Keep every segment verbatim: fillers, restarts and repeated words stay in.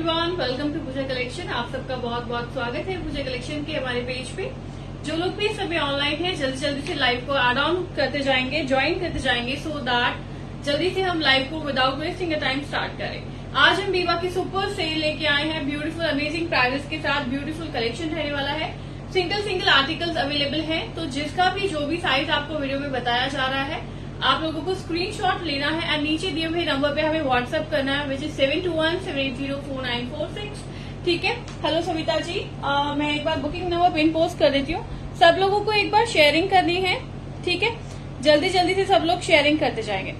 Everyone, welcome to Pooja collection. आप सबका बहुत बहुत स्वागत है पूजा कलेक्शन के हमारे पेज पे। जो लोग भी सभी ऑनलाइन है जल्दी जल्दी से लाइव को एड ऑन करते जाएंगे, ज्वाइन करते जाएंगे, सो दैट जल्दी से हम लाइव को विदाउट वेस्टिंग टाइम स्टार्ट करें। आज हम वीवा की सुपर सेल लेके आए हैं, ब्यूटीफुल अमेजिंग प्राइजेस के साथ ब्यूटीफुल कलेक्शन रहने वाला है। सिंगल सिंगल आर्टिकल्स अवेलेबल है, तो जिसका भी जो भी साइज आपको वीडियो में बताया जा रहा है आप लोगों को स्क्रीनशॉट लेना है एंड नीचे दिए हुए नंबर पे हमें व्हाट्सएप करना है, which is seven two one seven eight zero four nine four six. ठीक है। हेलो सविता जी, आ, मैं एक बार बुकिंग नंबर पिन पोस्ट कर देती हूँ। सब लोगों को एक बार शेयरिंग करनी है, ठीक है। जल्दी जल्दी से सब लोग शेयरिंग करते जाएंगे।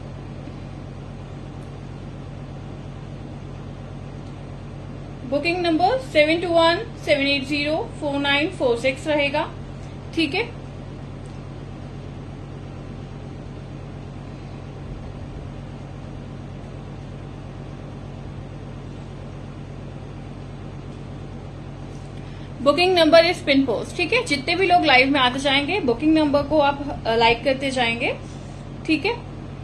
Booking number seven two one seven eight zero four nine four six रहेगा, ठीक है। Booking number is pin post, ठीक है। जितने भी लोग लाइव में आते जाएंगे बुकिंग नंबर को आप लाइक करते जाएंगे, ठीक है।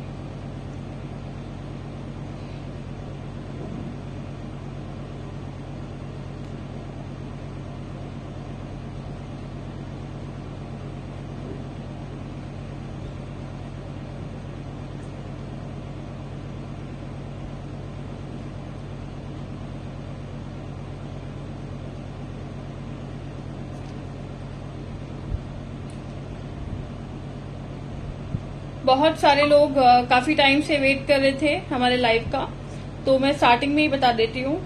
बहुत सारे लोग काफी टाइम से वेट कर रहे थे हमारे लाइव का, तो मैं स्टार्टिंग में ही बता देती हूँ।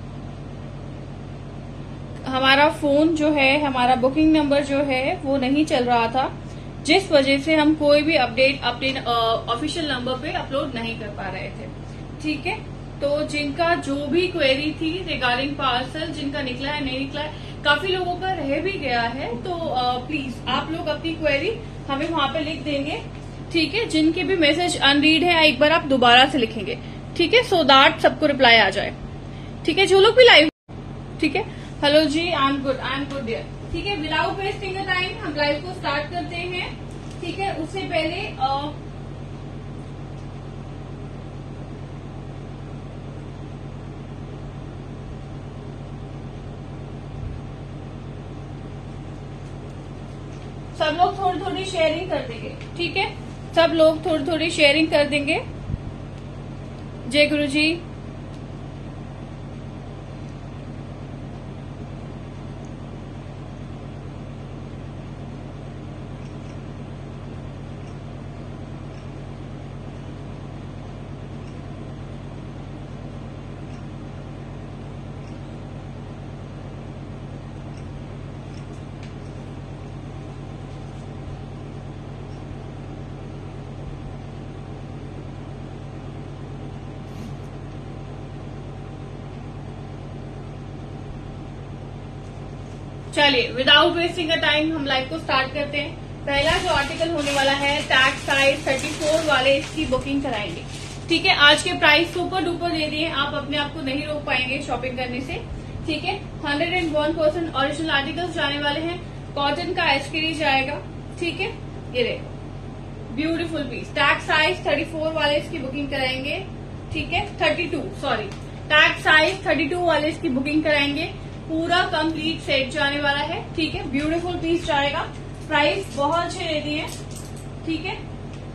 हमारा फोन जो है, हमारा बुकिंग नंबर जो है वो नहीं चल रहा था, जिस वजह से हम कोई भी अपडेट अपने ऑफिशियल नंबर पे अपलोड नहीं कर पा रहे थे, ठीक है। तो जिनका जो भी क्वेरी थी रिगार्डिंग पार्सल, जिनका निकला है नहीं निकला है, काफी लोगों का रह भी गया है, तो प्लीज आप लोग अपनी क्वेरी हमें वहां पे लिख देंगे, ठीक है। जिनके भी मैसेज अनरीड है एक बार आप दोबारा से लिखेंगे, ठीक है, सो दैट सबको रिप्लाई आ जाए, ठीक है। जो लोग भी लाइव, ठीक है। हेलो जी, I am good, I am good dear, ठीक है। विदाउट वेस्टिंग द टाइम हम लाइव को स्टार्ट करते हैं, ठीक है। उससे पहले आ, सब लोग थोड़ी थोड़ी शेयरिंग कर देंगे, ठीक है। सब लोग थोड़ी थोड़ी शेयरिंग कर देंगे। जय गुरु जी। चलिए विदाउट वेस्टिंग का टाइम हम लाइव को स्टार्ट करते हैं। पहला जो आर्टिकल होने वाला है टैग साइज थर्टी फोर वाले, इसकी बुकिंग कराएंगे, ठीक है। आज के प्राइस सुपर डुपर दे दिए, आप अपने आप को नहीं रोक पाएंगे शॉपिंग करने से, ठीक है। Hundred and one percent original articles जाने वाले हैं। कॉटन का एचकेरी जाएगा, ठीक है। ये देखो beautiful piece, tag size thirty four वाले इसकी बुकिंग कराएंगे, ठीक है। Thirty two sorry tag size thirty two वाले इसकी बुकिंग कराएंगे। पूरा कंप्लीट सेट जाने वाला है, ठीक है। ब्यूटीफुल पीस जाएगा। प्राइस बहुत अच्छे दे दिए, ठीक है।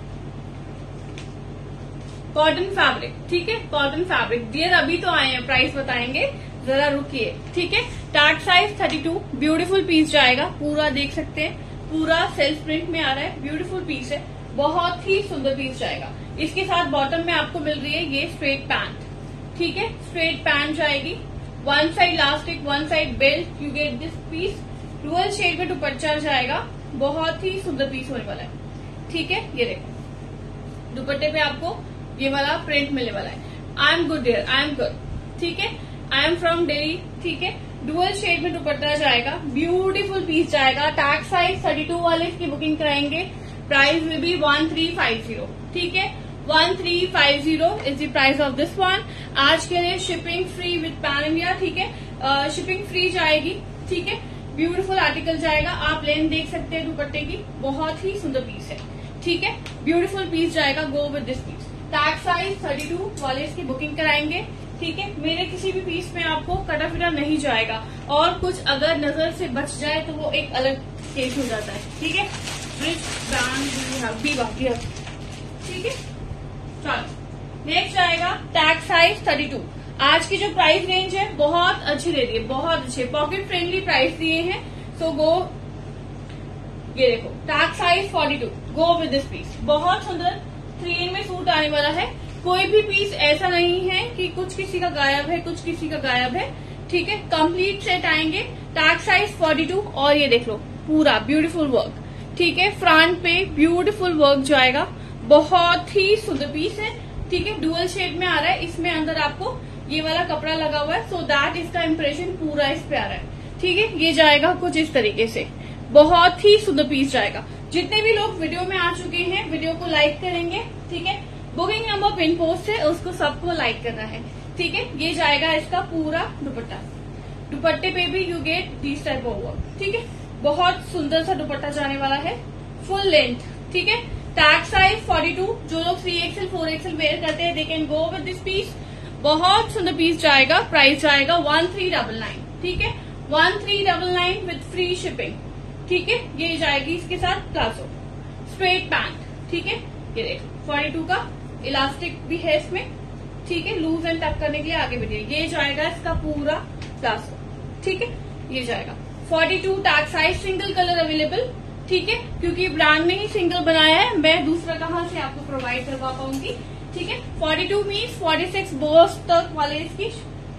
कॉटन फैब्रिक, ठीक है, कॉटन फैब्रिक डियर अभी तो आए हैं, प्राइस बताएंगे, जरा रुकिए, ठीक है। Tag size thirty two beautiful piece जाएगा। पूरा देख सकते हैं, पूरा सेल्फ प्रिंट में आ रहा है, ब्यूटीफुल पीस है, बहुत ही सुंदर पीस जाएगा। इसके साथ बॉटम में आपको मिल रही है ये स्ट्रेट पैंट, ठीक है। स्ट्रेट पैंट जाएगी, one side elastic one side belt, you get this piece. Dual shade में दुपट्टा जाएगा, बहुत ही सुंदर पीस होने वाला है, ठीक है। ये देखो दुपट्टे पे आपको ये वाला प्रिंट मिलने वाला है। I am good dear, I am good, ठीक है। आई एम फ्रॉम दिल्ली, ठीक है। डुअल शेड में दुपट्टा जाएगा, ब्यूटीफुल पीस जाएगा। टैग साइज थर्टी टू वाले इसकी बुकिंग कराएंगे। Price will be one three five zero, ठीक है। One three five zero is the price of this one. आज के लिए shipping free with pan India, ठीक है। शिपिंग फ्री जाएगी, ठीक है। ब्यूटीफुल आर्टिकल जाएगा, आप लेन देख सकते हैं दुपट्टे की, बहुत ही सुंदर पीस है, ठीक है। ब्यूटीफुल पीस जाएगा, go with this piece. Tag size thirty two वाले इसकी बुकिंग कराएंगे, ठीक है, मेरे किसी भी पीस में आपको कटा फिटा नहीं जाएगा, और कुछ अगर नजर से बच जाए तो वो एक अलग केस हो जाता है। ठीक है, ब्रिज ब्रांड ठीक है। चलो नेक्स्ट आएगा टैग साइज थर्टी टू। आज की जो प्राइस रेंज है बहुत अच्छी दे दी है, बहुत अच्छे पॉकेट फ्रेंडली प्राइस दिए हैं। सो गो, ये देखो tag size forty two, go with this piece. बहुत सुंदर थ्री इन में सूट आने वाला है। कोई भी पीस ऐसा नहीं है कि कुछ किसी का गायब है, कुछ किसी का गायब है। ठीक है, कंप्लीट सेट आएंगे। टैग साइज फोर्टी टू, और ये देख लो पूरा ब्यूटीफुल वर्क। ठीक है, फ्रंट पे ब्यूटीफुल वर्क जाएगा, बहुत ही सुंदर पीस है। ठीक है, डुअल शेड में आ रहा है, इसमें अंदर आपको ये वाला कपड़ा लगा हुआ है, सो दैट इसका इम्प्रेशन पूरा इस पे आ रहा है। ठीक है, ये जाएगा कुछ इस तरीके से, बहुत ही सुंदर पीस जाएगा। जितने भी लोग वीडियो में आ चुके हैं वीडियो को लाइक करेंगे। ठीक है, बुकिंग नंबर पिन पोस्ट है उसको सबको लाइक करना है। ठीक है, ये जाएगा इसका पूरा दुपट्टा। दुपट्टे पे भी you get this type of work. ठीक है, बहुत सुंदर सा दुपट्टा जाने वाला है, फुल लेंथ। ठीक है, टैग साइज फोर्टी टू। जो लोग three XL four XL wear करते हैं they can go with this piece. बहुत सुंदर पीस जाएगा। प्राइस जाएगा वन थ्री डबल नाइन। ठीक है, one three double nine with free shipping. ठीक है, ये जाएगी इसके साथ प्लाजो स्ट्रेट पैंट। ठीक है, ये देखो फोर्टी टू का इलास्टिक भी है इसमें। ठीक है, लूज एंड टक करने के लिए आगे बढ़िए। ये जाएगा इसका पूरा प्लाजो। ठीक है, ये जाएगा forty two tag size, single colour available. ठीक है, क्योंकि ब्रांड ने ही सिंगल बनाया है, मैं दूसरा कहाँ से आपको प्रोवाइड करवा पाऊंगी। ठीक है, forty two means forty six bust तक वाले इसकी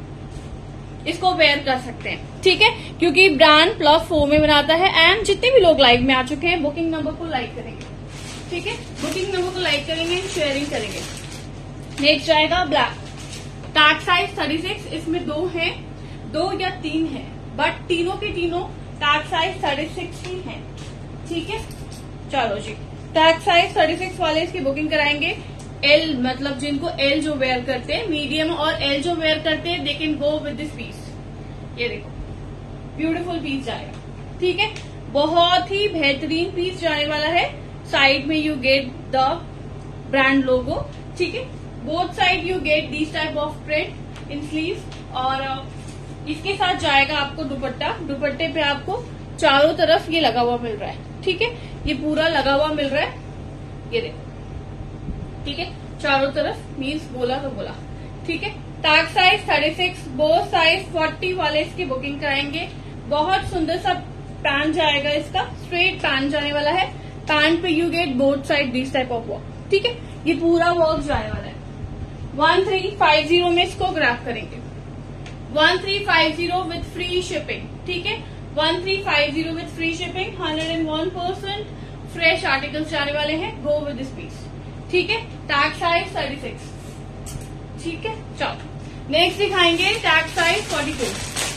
इसको वेयर कर सकते हैं। ठीक है, क्योंकि ब्रांड प्लस फोर में बनाता है। एंड जितने भी लोग लाइव में आ चुके हैं बुकिंग नंबर को लाइक करेंगे। ठीक है, बुकिंग नंबर को लाइक करेंगे, शेयरिंग करेंगे। नेक्स्ट जाएगा black, tag size thirty six. इसमें दो हैं, दो या तीन है, बट तीनों के तीनों टैग साइज थर्टी सिक्स ही है। ठीक है, चलो जी, टैग साइज थर्टी सिक्स वाले इसकी बुकिंग कराएंगे। एल मतलब जिनको एल जो वेयर करते हैं, मीडियम और एल जो वेयर करते हैं they can go with this piece. ये देखो ब्यूटीफुल पीस जाएगा। ठीक है, बहुत ही बेहतरीन पीस जाने वाला है। साइड में you get the brand logo. ठीक है, both side you get this type of print in sleeve. और इसके साथ जाएगा आपको दुपट्टा। दुपट्टे पे आपको चारों तरफ ये लगा हुआ मिल रहा है। ठीक है, ये पूरा लगा हुआ मिल रहा है, ये देखो। ठीक है, चारों तरफ मीन्स बोला तो बोला। ठीक है, tag size thirty six, both size forty वाले इसकी बुकिंग कराएंगे। बहुत सुंदर सा पैंट जाएगा, इसका स्ट्रेट पैंट जाने वाला है। पैंट पे you get both side this type of work. ठीक है, ये पूरा वर्क जाने वाला है। वन थ्री फाइव जीरो में इसको ग्रैब करेंगे। One three five zero with free shipping. ठीक है, one three five zero with free shipping. Hundred and one percent fresh articles जाने वाले हैं। Go with this piece. ठीक है, टैग साइज थर्टी सिक्स। ठीक है, चलो नेक्स्ट दिखाएंगे tag size forty two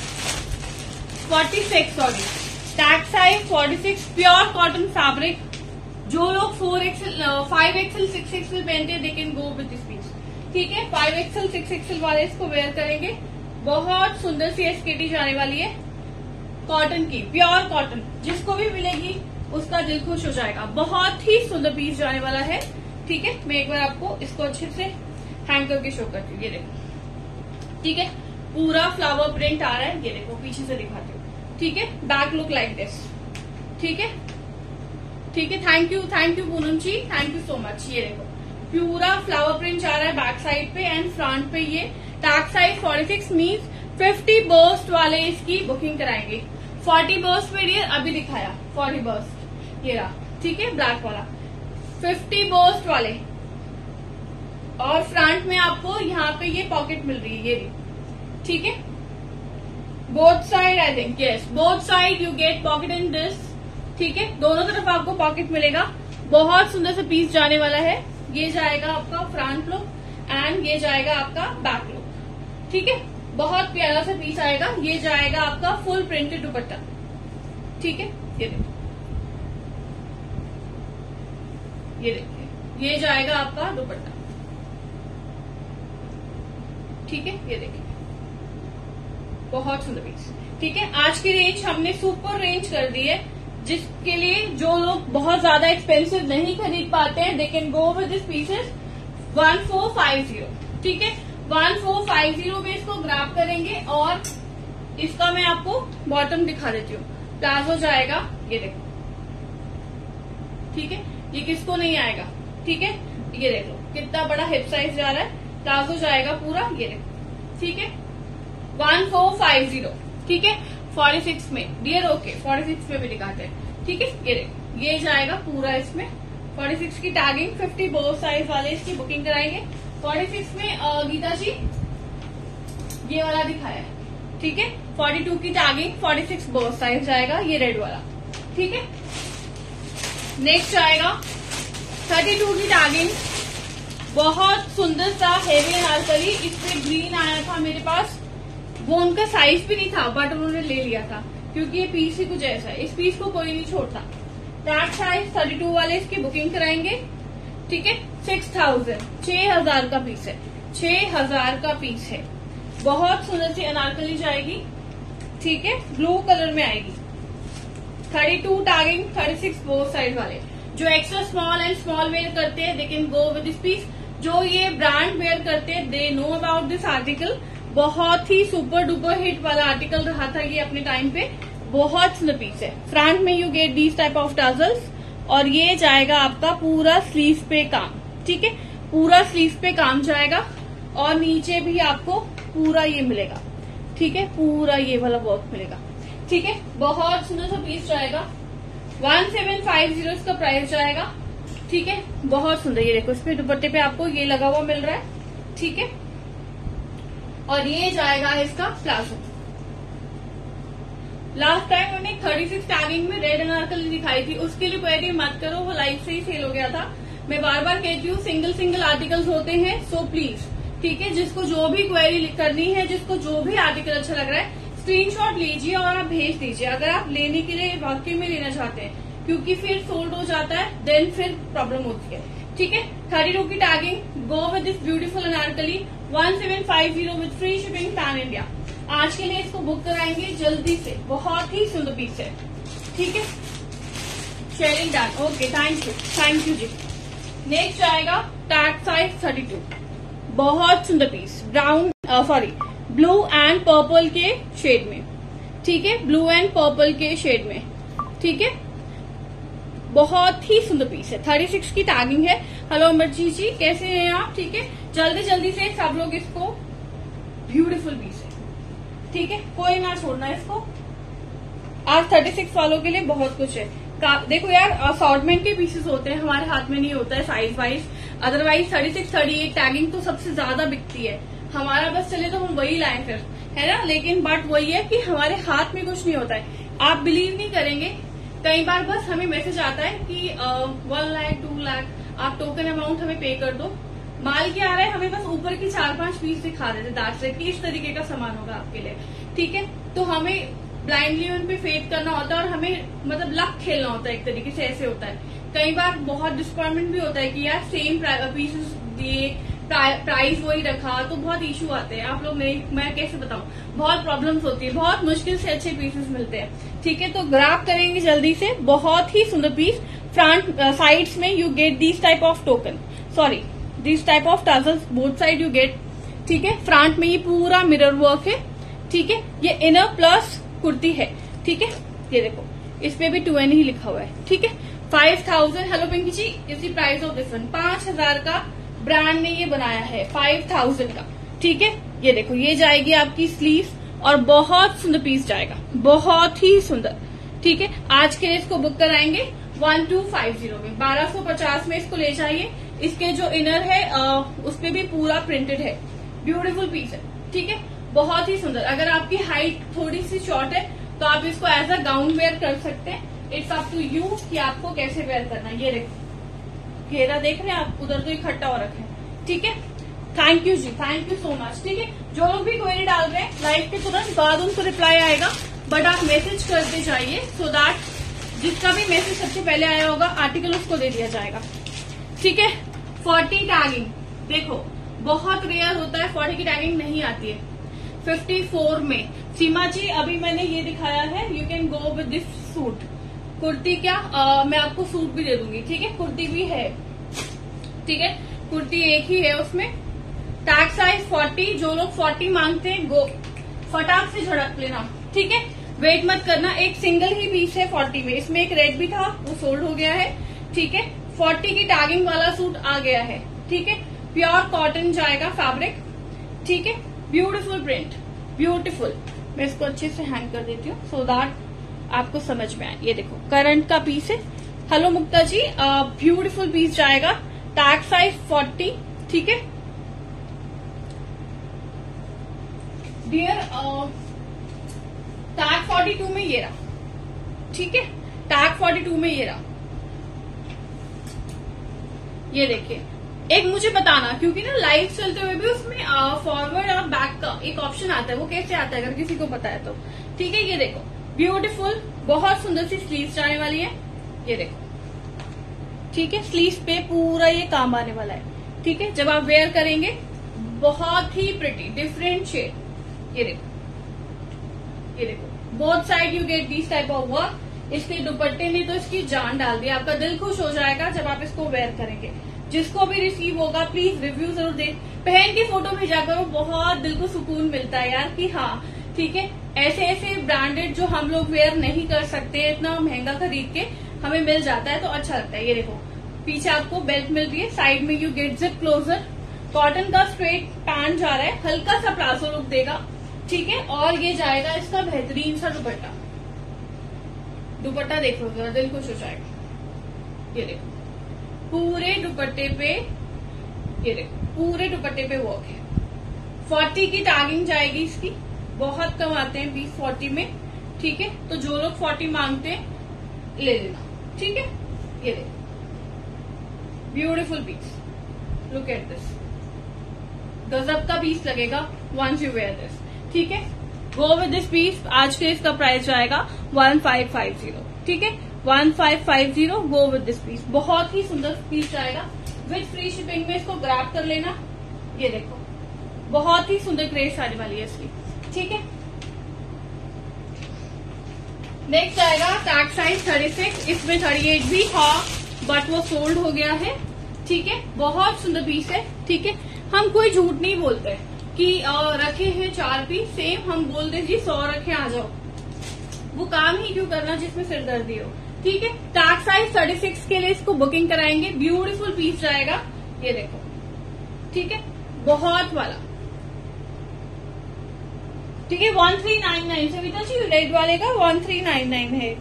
forty six sorry tag size forty six, pure cotton fabric. जो लोग four XL five XL six XL पहनते हैं they can go with this piece. ठीक है, फाइव एक्सएल सिक्स एक्सएल वाले इसको where करेंगे। बहुत सुंदर सी एसकेटी जाने वाली है, कॉटन की, प्योर कॉटन। जिसको भी मिलेगी उसका दिल खुश हो जाएगा। बहुत ही सुंदर पीस जाने वाला है। ठीक है, मैं एक बार आपको इसको अच्छे से हैंग करके शो करती हूँ। ये देखो, ठीक है, पूरा फ्लावर प्रिंट आ रहा है। ये देखो पीछे से दिखाती हूँ। ठीक है, बैक लुक लाइक दिस। ठीक है, ठीक है, thank you thank you Poonam ji, thank you so much. ये देखो पूरा फ्लावर प्रिंट जा रहा है बैक साइड पे एंड फ्रंट पे। ये tag size forty six means fifty bust वाले इसकी बुकिंग कराएंगे। फोर्टी बर्स्ट में डियर अभी दिखाया, फोर्टी बर्स्ट ये रहा। ठीक है, ब्लैक वाला फिफ्टी बर्स्ट वाले। और फ्रंट में आपको यहाँ पे ये पॉकेट मिल रही है, ये रही। ठीक है, both side I think yes both side you get pocket in this. ठीक है, दोनों तरफ आपको पॉकेट मिलेगा। बहुत सुंदर सा पीस जाने वाला है। ये जाएगा आपका फ्रंट लुक एंड ये जाएगा आपका बैक लुक। ठीक है, बहुत प्यारा सा पीस आएगा। ये जाएगा आपका फुल प्रिंटेड दुपट्टा। ठीक है, ये देखिए, ये देखिए, ये जाएगा आपका दुपट्टा। ठीक है, ये देखिए, बहुत सुंदर पीस। ठीक है, आज की रेंज हमने सुपर रेंज कर दी है, जिसके लिए जो लोग बहुत ज्यादा एक्सपेंसिव नहीं खरीद पाते हैं they can go with this pieces one four five zero. ठीक है, वन फोर फाइव जीरो में इसको ग्राफ करेंगे और इसका मैं आपको बॉटम दिखा देती हूँ। प्लाजो जाएगा, ये देखो, ठीक है, ये किसको नहीं आएगा, ठीक है, ये देखो कितना बड़ा हिप साइज जा रहा है। प्लाजो जाएगा पूरा, ये देखो, ठीक है, वन फोर फाइव जीरो, ठीक है, फोर्टी सिक्स में डियर, ओके फोर्टी सिक्स में भी दिखाते हैं, ठीक है, ये देखो ये जाएगा पूरा इसमें। फोर्टी सिक्स की टैगिंग, फिफ्टी बोथ साइज वाले इसकी बुकिंग कराएंगे। फोर्टी सिक्स में अ, गीता जी ये वाला दिखाया है, ठीक है, फोर्टी टू की tagging, forty six both size जाएगा, ये रेड वाला, ठीक है। नेक्स्ट आएगा थर्टी टू की टैगिंग, बहुत सुंदर सा हेवी अनारकली, इसमें ग्रीन आया था मेरे पास, वो उनका साइज भी नहीं था बट उन्होंने ले लिया था क्योंकि ये पीस ही कुछ ऐसा है, इस पीस को कोई नहीं छोड़ता। टैग साइज थर्टी टू वाले इसकी बुकिंग कराएंगे, ठीक है, सिक्स थाउजेंड, छह हजार का पीस है, छह हजार का पीस है, बहुत सुंदर सी अनारकली जाएगी, ठीक है, ब्लू कलर में आएगी। Thirty two tagging, thirty six both side वाले, जो extra small and small wear करते हैं they can go with this piece. जो ये ब्रांड वेयर करते हैं they know about this article, बहुत ही सुपर डुपर हिट वाला आर्टिकल रहा था ये अपने टाइम पे, बहुत सुंदर पीस है। फ्रंट में you get these type of tassels और ये जाएगा आपका पूरा स्लीव पे काम, ठीक है, पूरा स्लीव पे काम जाएगा और नीचे भी आपको पूरा ये मिलेगा, ठीक है, पूरा ये वाला वर्क मिलेगा, ठीक है, बहुत सुंदर सा पीस जाएगा। वन सेवन फाइव जीरो इसका प्राइस जाएगा, ठीक है, बहुत सुंदर, ये देखो इसमें दुपट्टे पे आपको ये लगा हुआ मिल रहा है, ठीक है, और ये जाएगा इसका प्लाजो। लास्ट टाइम मैंने थर्टी सिक्स टैगिंग में रेड अनारकली दिखाई थी, उसके लिए क्वेरी मत करो, वो लाइव से ही सेल हो गया था। मैं बार बार कहती हूँ सिंगल सिंगल आर्टिकल्स होते हैं, सो प्लीज, ठीक है, जिसको जो भी क्वेरी करनी है, जिसको जो भी आर्टिकल अच्छा लग रहा है स्क्रीनशॉट लीजिए और आप भेज दीजिए, अगर आप लेने के लिए वाकई में लेना चाहते हैं, क्योंकि फिर सोल्ड हो जाता है, देन फिर प्रॉब्लम होती है, ठीक है। थर्टी टू की tagging, go with this beautiful anarkali, one seven five zero with free shipping pan India. आज के लिए इसको बुक कराएंगे जल्दी से, बहुत ही सुंदर पीस है, ठीक है, sharing done, okay, thank you, thank you जी। नेक्स्ट आएगा टैग साइज थर्टी टू, बहुत सुंदर piece, brown sorry blue and purple के शेड में, ठीक है, ब्लू एंड पर्पल के शेड में, ठीक है, बहुत ही सुंदर पीस है। थर्टी सिक्स की टैगिंग है। हेलो अमरजीत जी, कैसे हैं आप, ठीक है, जल्दी जल्दी से सब लोग इसको, ब्यूटीफुल पीस है, ठीक है, कोई ना छोड़ना इसको, आज थर्टी सिक्स वालों के लिए बहुत कुछ है। देखो यार, असॉर्टमेंट के पीसेस होते हैं, हमारे हाथ में नहीं होता है size wise, otherwise thirty six thirty eight tagging तो सबसे ज्यादा बिकती है, हमारा बस चले तो हम वही लाए फिर, है ना, लेकिन बट वही है कि हमारे हाथ में कुछ नहीं होता है। आप बिलीव नहीं करेंगे, कई बार बस हमें मैसेज आता है कि वन लाख टू लाख आप टोकन अमाउंट हमें पे कर दो, माल क्या आ रहा है, हमें बस ऊपर की चार पांच पीस दिखा देते दांत से कि इस तरीके का सामान होगा आपके लिए, ठीक है, तो हमें ब्लाइंडली उन पे फेथ करना होता है और हमें मतलब लक खेलना होता है, एक तरीके से ऐसे होता है। कई बार बहुत डिसअपॉइंटमेंट भी होता है कि यार सेम पीसेस दिए, प्राइस वही रखा, तो बहुत इशू आते हैं, आप लोग नहीं, मैं कैसे बताऊं, बहुत प्रॉब्लम्स होती है, बहुत मुश्किल से अच्छे पीसेस मिलते हैं, ठीक है, तो ग्राफ करेंगे जल्दी से, बहुत ही सुंदर पीस। फ्रंट साइड्स में you get this type of token, sorry this type of tassels both side you get, ठीक है, फ्रंट में ये पूरा मिरर वर्क है, ठीक है, ये इनर प्लस कुर्ती है, ठीक है, ये देखो इस पे भी टू एन ही लिखा हुआ है, ठीक है, five thousand. Hello Pinky ji, इसी प्राइस ऑफ दिस वन, पांच हजार का ब्रांड ने ये बनाया है, फाइव थाउजेंड का, ठीक है, ये देखो ये जाएगी आपकी स्लीव और बहुत सुंदर पीस जाएगा, बहुत ही सुंदर, ठीक है। आज के लिए इसको बुक कराएंगे वन टू फाइव जीरो में, बारह सौ पचास में इसको ले जाइए। इसके जो इनर है आ, उस पे भी पूरा प्रिंटेड है, ब्यूटीफुल पीस है, ठीक है, बहुत ही सुंदर। अगर आपकी हाइट थोड़ी सी शॉर्ट है तो आप इसको एज अ गाउन वेयर कर सकते हैं, इट्स अप टू यू कि आपको कैसे वेयर करना है। ये देखो घेरा देख रहे हैं आप, उधर तो इकट्ठा हो रखा है, ठीक है, थैंक यू जी, थैंक यू सो मच, ठीक है। जो लोग भी क्वेरी डाल रहे हैं लाइव के तुरंत बाद उनको रिप्लाई आएगा, बट आप मैसेज करते जाइए सो दैट जिसका भी मैसेज सबसे पहले आया होगा आर्टिकल उसको दे दिया जाएगा, ठीक है। फोर्टी टैगिंग देखो बहुत रेयर होता है, फोर्टी की टैगिंग नहीं आती है। फिफ्टी फोर में सीमा जी अभी मैंने ये दिखाया है, you can go with this suit, kurti क्या आ, मैं आपको सूट भी दे दूंगी, ठीक है, कुर्ती भी है, ठीक है, कुर्ती एक ही है उसमें, टैग साइज फोर्टी, जो लोग फोर्टी मांगते हैं गो फटाक से झड़क लेना, ठीक है, वेट मत करना। एक सिंगल ही पीस है फोर्टी में, इसमें एक रेड भी था वो सोल्ड हो गया है, ठीक है। फोर्टी की टैगिंग वाला सूट आ गया है, ठीक है। प्योर कॉटन जाएगा फैब्रिक, ठीक है। Beautiful print, beautiful. मैं इसको अच्छे से हैंग कर देती हूँ सो दैट आपको समझ में आए। ये देखो करंट का पीस है। Hello Mukta ji, beautiful piece जाएगा, टैग साइज फोर्टी, ठीक है डियर। टैग फोर्टी टू में ये रहा, ठीक है, टैग फोर्टी टू में ये रहा। ये देखिए, एक मुझे बताना, क्योंकि ना लाइव चलते हुए भी उसमें फॉरवर्ड और बैक का एक ऑप्शन आता है, वो कैसे आता है अगर किसी को पता है तो, ठीक है। ये देखो ब्यूटीफुल, बहुत सुंदर सी स्लीव्स जाने वाली है, ये देखो, ठीक है। स्लीव्स पे पूरा ये काम आने वाला है, ठीक है। जब आप वेयर करेंगे बहुत ही प्रिटी डिफरेंट शेड, ये देखो, ये देखो both side you get this type of work. इसके दुपट्टे ने तो इसकी जान डाल दी, आपका दिल खुश हो जाएगा जब आप इसको वेयर करेंगे। जिसको भी रिसीव होगा प्लीज रिव्यू जरूर दे, पहन के फोटो भेजा करो, बहुत दिल को सुकून मिलता है यार कि हाँ ठीक है, ऐसे ऐसे ब्रांडेड जो हम लोग वेयर नहीं कर सकते इतना महंगा खरीद के हमें मिल जाता है तो अच्छा लगता है। ये देखो पीछे आपको बेल्ट मिल रही है, साइड में you get zip closure, cotton का स्ट्रेट पैंट जा रहा है, हल्का सा प्लाजो लुक देगा, ठीक है। और ये जाएगा इसका बेहतरीन सा दुपट्टा, दुपट्टा देख लो जरा, दिल खुश हो जाएगा। ये देखो पूरे दुपट्टे पे, ये देखो पूरे दुपट्टे पे वर्क है। फोर्टी की टैगिंग जाएगी इसकी, बहुत कम आते हैं पीस फोर्टी में, ठीक है। तो जो लोग फोर्टी मांगते हैं ले लेना, ठीक है। ये देखो beautiful piece, look at this, गजब का पीस लगेगा वंस यू वेयर दिस, ठीक है। गो विद दिस पीस, आज के इसका प्राइस जाएगा वन फाइव फाइव जीरो, ठीक है, one five five zero. Go with this piece, बहुत ही सुंदर पीस जाएगा विद फ्री शिपिंग में, इसको ग्रैब कर लेना। ये देखो बहुत ही सुंदर ग्रेस आने वाली है इसकी, ठीक है। नेक्स्ट आएगा टैग साइज थर्टी सिक्स, इसमें थर्टी एट भी था बट वो सोल्ड हो गया है, ठीक है। बहुत सुंदर पीस है, ठीक है। हम कोई झूठ नहीं बोलते कि रखे हैं चार पीस सेम, हम बोल दे जी सौ रखे आ जाओ, वो काम ही क्यों करना जिसमें सिरदर्दी हो, ठीक है। टैग साइज थर्टी सिक्स के लिए इसको बुकिंग कराएंगे, ब्यूटीफुल पीस जाएगा, ये देखो, ठीक है, बहुत वाला, ठीक है। One three nine nine Savita ji red वाले का वन थ्री नाइन नाइन है,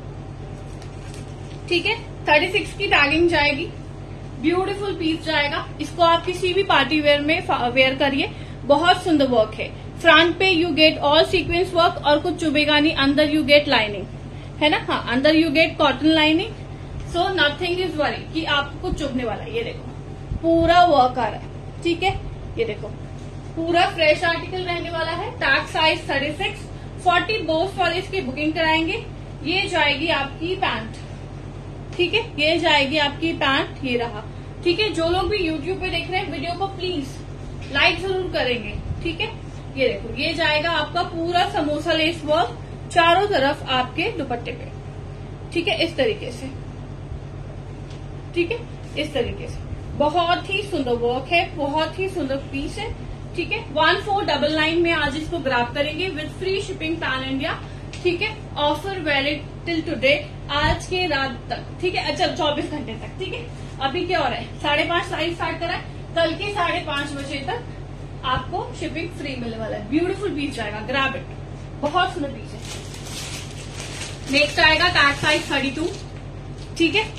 ठीक है। थर्टी सिक्स की टैगिंग जाएगी, ब्यूटीफुल पीस जाएगा। इसको आप किसी भी पार्टी वेयर में वेयर करिए, बहुत सुंदर वर्क है। फ्रंट पे you get all sequence work और कुछ चुभेगा नहीं, अंदर यू गेट लाइनिंग है ना, हाँ अंदर you get cotton lining, so nothing is worry कि आपको कुछ चुभने वाला है। ये देखो पूरा वर्क आ रहा है, ठीक है। ये देखो पूरा फ्रेश आर्टिकल रहने वाला है। Tag size thirty six, forty both वाले इसकी बुकिंग कराएंगे। ये जाएगी आपकी पैंट, ठीक है, ये जाएगी आपकी पैंट, ये रहा, ठीक है। जो लोग भी यूट्यूब पे देख रहे हैं वीडियो को प्लीज लाइक जरूर करेंगे, ठीक है। ये देखो ये जाएगा आपका पूरा समोसा लेस वर्क चारों तरफ आपके दुपट्टे पे, ठीक है, इस तरीके से, ठीक है, इस तरीके से बहुत ही सुंदर वर्क है, बहुत ही सुंदर पीस है, ठीक है। वन फोर डबल नाइन में आज इसको ग्रैब करेंगे with free shipping pan India, ठीक है। ऑफर वैलिड टिल टुडे, आज के रात तक, ठीक है, अच्छा चौबीस घंटे तक, ठीक है। अभी क्या हो रहा है, साढ़े पांच लाइव स्टार्ट करा है, कल के साढ़े पांच बजे तक आपको शिपिंग फ्री मिलने वाला है। ब्यूटीफुल पीस जाएगा, ग्रैब इट, बहुत सुंदर पीस है। नेक्स्ट आएगा टैग साइज थर्टी टू, ठीक है।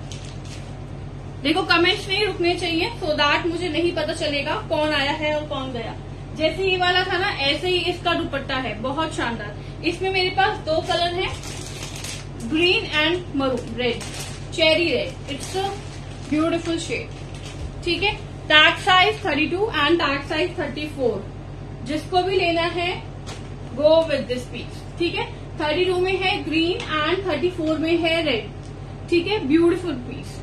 देखो कमेंट्स नहीं रुकने चाहिए सो दैट मुझे नहीं पता चलेगा कौन आया है और कौन गया। जैसे ये वाला था ना ऐसे ही इसका दुपट्टा है, बहुत शानदार। इसमें मेरे पास दो कलर हैं, green and maroon red, cherry red, it's a beautiful shade, ठीक है। Tag size thirty two and tag size thirty four, जिसको भी लेना है गो विद दिस पीस, ठीक है। थर्टी टू में है ग्रीन एंड थर्टी फोर में है रेड, ठीक है, beautiful piece.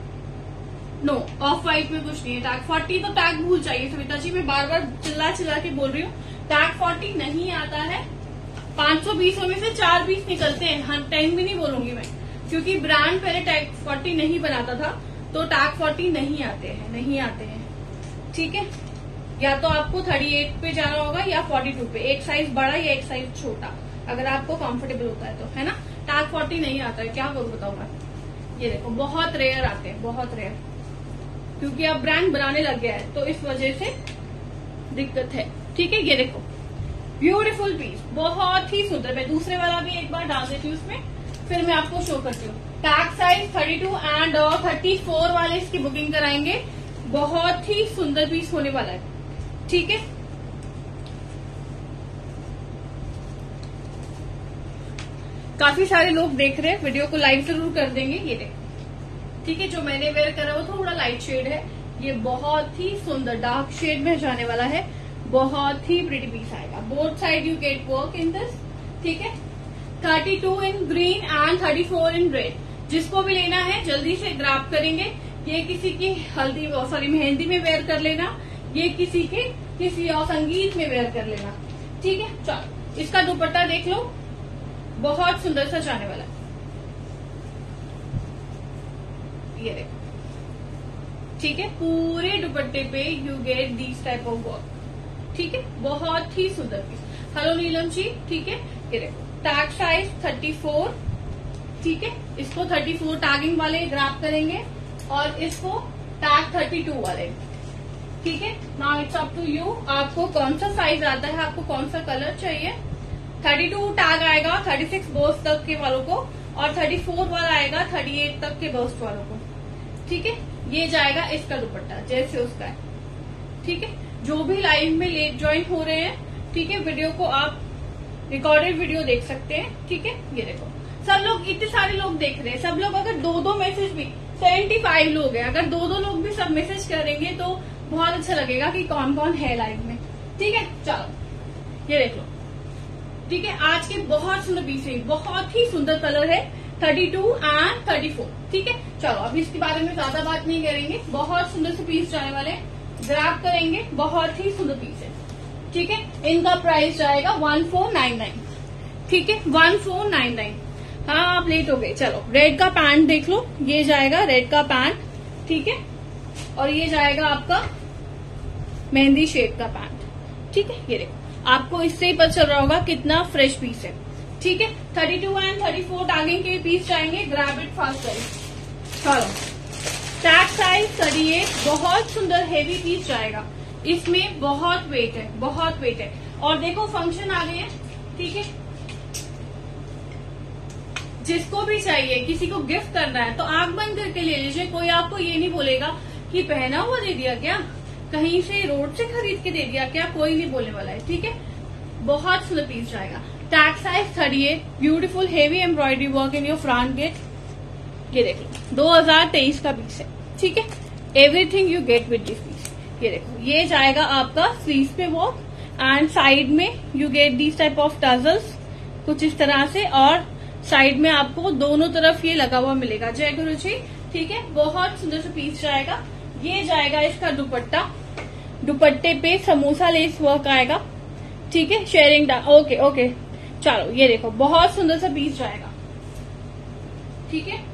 No off white में कुछ नहीं है। टैग फोर्टी तो टैग भूल जाइए सविता जी, मैं बार बार चिल्ला चिल्ला के बोल रही हूँ, टैग फोर्टी नहीं आता है। पांच सौ बीसों में से चार पीस निकलते हैं, टेन भी नहीं बोलूंगी मैं, क्योंकि ब्रांड पहले टैग फोर्टी नहीं बनाता था, तो टैग फोर्टी नहीं आते हैं, नहीं आते हैं, ठीक है। या तो आपको थर्टी एट पे जाना होगा या फोर्टी टू पे, एक साइज बड़ा या एक साइज छोटा, अगर आपको कंफर्टेबल होता है तो, है ना। टैग फोर्टी नहीं आता है, क्या करूं बताऊं मैं। ये देखो बहुत रेयर आते हैं, बहुत रेयर, क्योंकि अब ब्रांड बनाने लग गया है तो इस वजह से दिक्कत है, ठीक है। ये देखो ब्यूटीफुल पीस, बहुत ही सुंदर। मैं दूसरे वाला भी एक बार डाल देती हूँ उसमें, फिर मैं आपको शो करती हूँ। Tag size thirty two and thirty four वाले इसकी बुकिंग कराएंगे। बहुत ही सुंदर पीस होने वाला है, ठीक है। काफी सारे लोग देख रहे हैं, वीडियो को लाइक जरूर कर देंगे। ये देखो, ठीक है। जो मैंने वेयर करा वो थोड़ा लाइट शेड है, ये बहुत ही सुंदर डार्क शेड में जाने वाला है। बहुत ही प्रिटी पीस आएगा। Both side you get work in this, ठीक है। Thirty two in green and thirty four in red. जिसको भी लेना है जल्दी से ग्रैब करेंगे। ये किसी की हल्दी सॉरी मेहंदी में वेयर कर लेना, ये किसी के किसी और संगीत में वेयर कर लेना, ठीक है। चलो इसका दुपट्टा देख लो, बहुत सुंदर सा जाने वाला है। ये देखो, ठीक है। पूरे दुपट्टे पे you get this type of work, ठीक है। बहुत ही सुंदर पीस। हेलो नीलम जी, ठीक है। ये देखो टैग साइज थर्टी फोर, ठीक है। इसको थर्टी फोर टैगिंग वाले ग्रैब करेंगे और इसको टैग थर्टी टू वाले, ठीक है। Now it's up to you, आपको कौन सा साइज आता है, आपको कौन सा कलर चाहिए। थर्टी टू टैग आएगा थर्टी सिक्स बोस्ट तक के वालों को, और थर्टी फोर वाला आएगा थर्टी एट तक के बोस्ट वालों को, ठीक है। ये जाएगा इसका दुपट्टा जैसे उसका है, ठीक है। जो भी लाइव में लेट ज्वाइन हो रहे हैं, ठीक है, वीडियो को आप रिकॉर्डेड वीडियो देख सकते हैं, ठीक है। ये देखो सब लोग, इतने सारे लोग देख रहे हैं, सब लोग अगर दो दो मैसेज भी, सेवेंटी फाइव लोग हैं, अगर दो दो लोग भी सब मैसेज करेंगे तो बहुत अच्छा लगेगा कि कौन कौन है लाइव में, ठीक है। चलो ये देख लो, ठीक है। आज के बहुत सुंदर पीस है, बहुत ही सुंदर कलर है, thirty two and thirty four, ठीक है। चलो अभी इसके बारे में ज्यादा बात नहीं करेंगे, बहुत सुंदर से पीस जाने वाले, ग्रैब करेंगे, बहुत ही सुंदर पीस है, ठीक है। इनका प्राइस जाएगा वन फोर नाइन नाइन, ठीक है, वन फोर नाइन नाइन। हाँ आप लेट हो गए। चलो रेड का पैंट देख लो, ये जाएगा रेड का पैंट, ठीक है। और ये जाएगा आपका मेहंदी शेड का पैंट, ठीक है। ये देखो आपको इससे ही पता चल रहा होगा कितना फ्रेश पीस है, ठीक है। Thirty two and thirty four tagging के पीस जाएंगे, ग्रैब इट फास्ट करें। चलो टैग साइज थर्टी एट, बहुत सुंदर हेवी पीस जाएगा, इसमें बहुत वेट है, बहुत वेट है। और देखो फंक्शन आ गए हैं, ठीक है। जिसको भी चाहिए, किसी को गिफ्ट करना है तो आंख बंद करके ले लीजिए, कोई आपको ये नहीं बोलेगा कि पहना हुआ दे दिया क्या, कहीं से रोड से खरीद के दे दिया क्या, कोई नहीं बोलने वाला है, ठीक है। बहुत सुंदर पीस जाएगा। Tag size thirty eight, beautiful heavy embroidery work in your front get. ये देख लो दो हजार तेईस का पीस है, ठीक है। Everything you get with this piece. ये देखो ये जाएगा आपका स्लीव पे वर्क एंड साइड में you get this type of tassels, कुछ इस तरह से, और साइड में आपको दोनों तरफ ये लगा हुआ मिलेगा। जय गुरु जी, ठीक है। बहुत सुंदर सा पीस जाएगा। ये जाएगा इसका दुपट्टा, दुपट्टे पे समोसा लेस वर्क आएगा, ठीक है। शेयरिंग डा ओके ओके। चलो ये देखो बहुत सुंदर सा पीस जाएगा, ठीक है।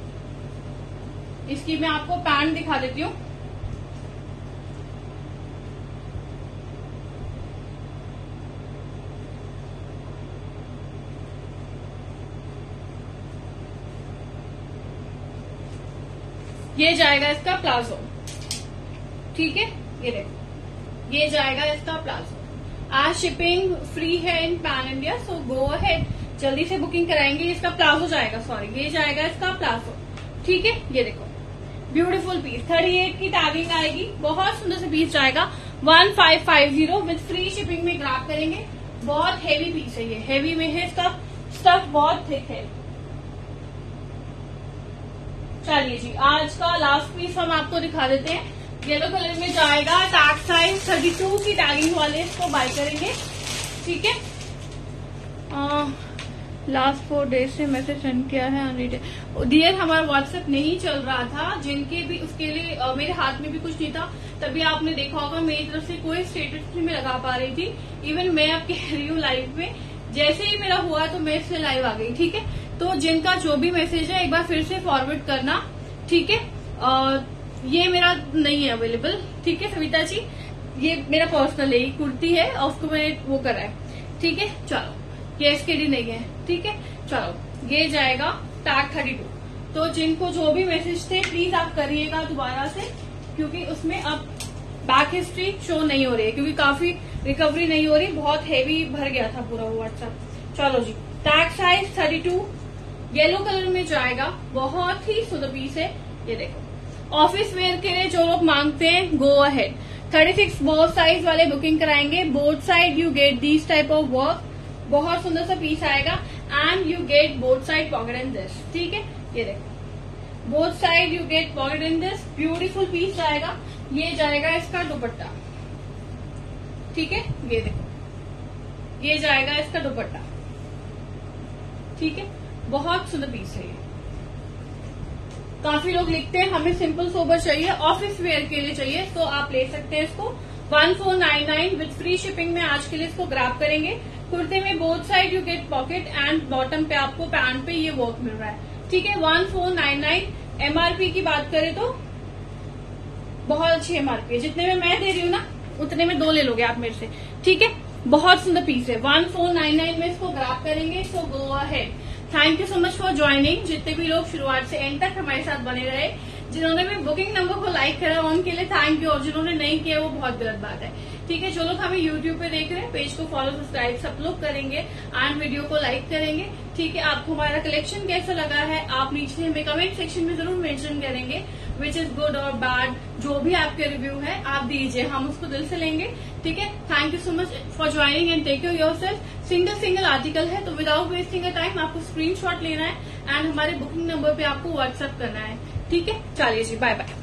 इसकी मैं आपको पैंट दिखा देती हूँ। ये जाएगा इसका प्लाजो, ठीक है। ये देखो ये जाएगा इसका प्लाजो। आज शिपिंग फ्री है in pan India, so go ahead, जल्दी से बुकिंग कराएंगे। इसका प्लाजो जाएगा, सॉरी ये जाएगा इसका प्लाजो, ठीक है। ये देखो ब्यूटीफुल पीस, थर्टी एट की टैगिंग आएगी, बहुत सुंदर से पीस जाएगा। One five five zero with free shipping में ग्रैब करेंगे। बहुत हेवी पीस है, ये हेवी में है, इसका स्टफ बहुत थिक है। चलिए जी आज का लास्ट पीस हम आपको दिखा देते हैं। येलो कलर में जाएगा, टैग साइज थर्टी टू की टैगिंग वाले इसको बाय करेंगे, ठीक है। लास्ट फोर डेज से मैसेज सेंड किया है अनरीड डियर, हमारा व्हाट्सएप नहीं चल रहा था, जिनके भी उसके लिए आ, मेरे हाथ में भी कुछ नहीं था, तभी आपने देखा होगा मेरी तरफ से कोई स्टेटस नहीं मैं लगा पा रही थी। इवन मैं अब कह रही हूँ लाइव में, जैसे ही मेरा हुआ तो मैं इससे लाइव आ गई, ठीक है। तो जिनका जो भी मैसेज है एक बार फिर से फॉरवर्ड करना, ठीक है। ये मेरा नहीं है अवेलेबल, ठीक है सविता जी। ये मेरा पर्सनल है, ये कुर्ती है और उसको मैंने वो करा है, ठीक है। चलो ये एसकेडी नहीं है, ठीक है। चलो ये जाएगा टैग थर्टी टू। तो जिनको जो भी मैसेज थे प्लीज आप करिएगा दोबारा से, क्योंकि उसमें अब बैक हिस्ट्री शो नहीं हो रही है, क्योंकि काफी रिकवरी नहीं हो रही, बहुत हेवी भर गया था पूरा वो व्हाट्सएप। चलो जी, tag size thirty two yellow colour में जाएगा, बहुत ही सुंदर पीस है। ये देखो ऑफिस वेयर के लिए जो लोग मांगते हैं go ahead. Thirty six both size वाले बुकिंग कराएंगे। Both side you get this type of work, बहुत सुंदर सा पीस आएगा and you get both side pocket in this, ठीक है। ये देखो both side you get pocket in this, beautiful piece आएगा। ये जाएगा इसका दुपट्टा, ठीक है। ये देखो ये जाएगा इसका दुपट्टा, ठीक है। बहुत सुंदर पीस है ये। काफी लोग लिखते हैं हमें सिंपल सोबर चाहिए, ऑफिस वेयर के लिए चाहिए, तो आप ले सकते हैं इसको। One four nine nine with free shipping में आज के लिए इसको ग्रैब करेंगे। कुर्ते में both side you get pocket and bottom पे आपको पैंट पे ये वर्क मिल रहा है, ठीक है। One four nine nine MRP की बात करें तो बहुत अच्छी एमआरपी है, जितने में मैं दे रही हूँ ना उतने में दो ले लोगे आप मेरे से, ठीक है। बहुत सुंदर पीस है, वन फोर नाइन नाइन में इसको ग्रैब करेंगे, so go ahead. Thank you so much for joining. जितने भी लोग शुरुआत से एंड तक हमारे साथ बने रहे, जिन्होंने भी बुकिंग नंबर को लाइक करा उनके लिए थैंक यू, और जिन्होंने नहीं किया वो बहुत गलत बात है, ठीक है। जो लोग हमें यूट्यूब पे देख रहे हैं पेज को फॉलो सब्सक्राइब सब लोग करेंगे एंड वीडियो को लाइक करेंगे, ठीक है। आपको हमारा कलेक्शन कैसा लगा है आप नीचे हमें कमेंट सेक्शन में जरूर मेंशन करेंगे, विच इज गुड और बैड, जो भी आपके रिव्यू है आप दीजिए, हम उसको दिल से लेंगे, ठीक है। Thank you so much for joining and take care yourself. Single single article है, तो विदाउट वेस्टिंग अ टाइम आपको स्क्रीनशॉट लेना है एंड हमारे बुकिंग नंबर पे आपको व्हाट्सएप करना है, ठीक है। चलिए जी, बाय बाय।